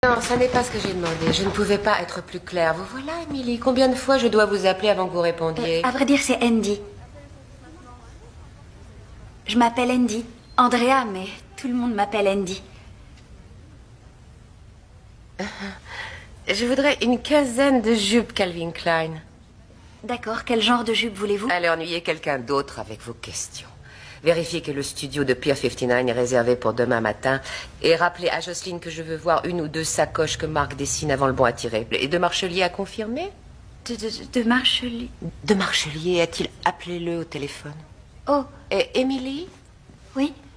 Non, ça n'est pas ce que j'ai demandé. Je ne pouvais pas être plus claire. Vous voilà, Emily. Combien de fois je dois vous appeler avant que vous répondiez? À vrai dire, c'est Andy. Je m'appelle Andy. Andrea, mais tout le monde m'appelle Andy. Je voudrais une quinzaine de jupes Calvin Klein. D'accord, quel genre de jupe voulez-vous? Allez ennuyer quelqu'un d'autre avec vos questions. Vérifiez que le studio de Pier 59 est réservé pour demain matin. Et rappelez à Jocelyne que je veux voir une ou deux sacoches que Marc dessine avant le bon à tirer. Et de Marchelier a confirmé? De Marchelier. De Marchelier, a-t-il appelé-le au téléphone? Oh. Et Emily? Oui.